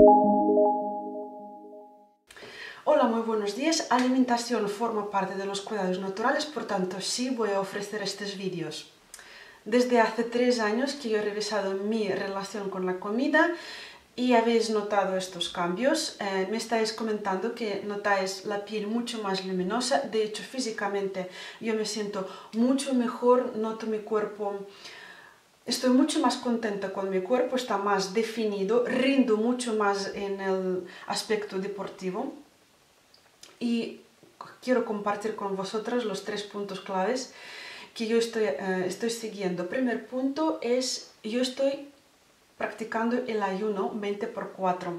Hola, muy buenos días. Alimentación forma parte de los cuidados naturales, por tanto sí voy a ofrecer estos vídeos. Desde hace 3 años que yo he revisado mi relación con la comida y habéis notado estos cambios. Me estáis comentando que notáis la piel mucho más luminosa. De hecho, físicamente yo me siento mucho mejor, noto mi cuerpo. Estoy mucho más contenta con mi cuerpo, está más definido, rindo mucho más en el aspecto deportivo. Y quiero compartir con vosotros los 3 puntos claves que yo estoy siguiendo. Primer punto es, yo estoy practicando el ayuno 20×4.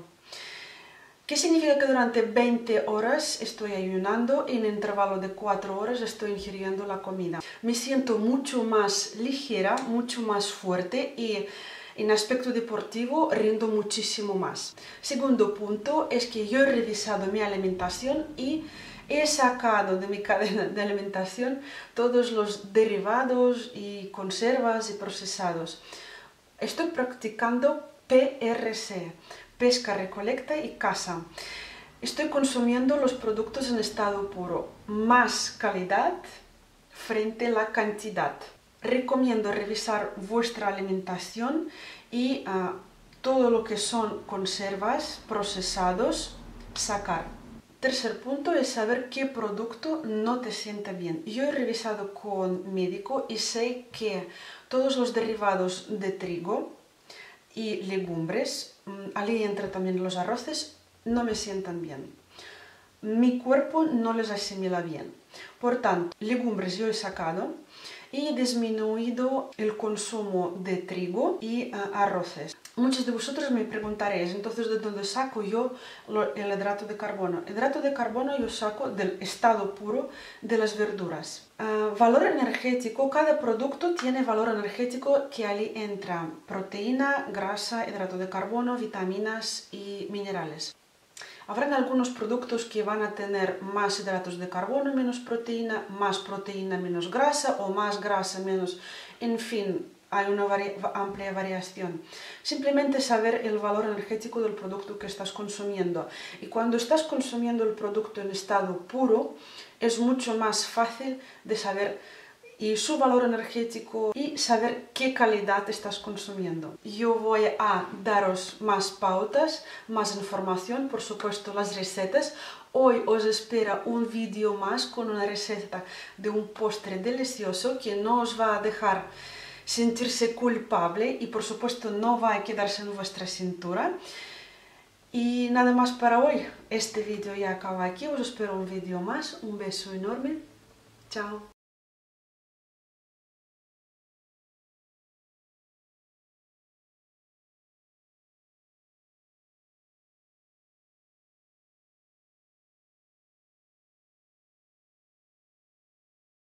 ¿Qué significa? Que durante 20 horas estoy ayunando y en el intervalo de 4 horas estoy ingiriendo la comida. Me siento mucho más ligera, mucho más fuerte y en aspecto deportivo rindo muchísimo más. Segundo punto es que yo he revisado mi alimentación y he sacado de mi cadena de alimentación todos los derivados y conservas y procesados. Estoy practicando PRC, pesca, recolecta y caza. Estoy consumiendo los productos en estado puro, más calidad frente a la cantidad. Recomiendo revisar vuestra alimentación y todo lo que son conservas, procesados, sacar. Tercer punto es saber qué producto no te sienta bien. Yo he revisado con médico y sé que todos los derivados de trigo y legumbres, ahí entra también los arroces, no me sientan bien. Mi cuerpo no les asimila bien. Por tanto, legumbres yo he sacado y he disminuido el consumo de trigo y arroces. Muchos de vosotros me preguntaréis, entonces, ¿de dónde saco yo el hidrato de carbono? El hidrato de carbono yo saco del estado puro de las verduras. Valor energético, cada producto tiene valor energético que ahí entra proteína, grasa, hidrato de carbono, vitaminas y minerales. Habrán algunos productos que van a tener más hidratos de carbono, menos proteína, menos grasa o más grasa, menos... En fin, hay una amplia variación. Simplemente saber el valor energético del producto que estás consumiendo. Y cuando estás consumiendo el producto en estado puro, es mucho más fácil de saber y su valor energético y saber qué calidad estás consumiendo. Yo voy a daros más pautas, más información, por supuesto las recetas. Hoy os espera un vídeo más con una receta de un postre delicioso que no os va a dejar sentirse culpable y por supuesto no va a quedarse en vuestra cintura. Y nada más para hoy. Este vídeo ya acaba aquí, os espero un vídeo más. Un beso enorme. Chao.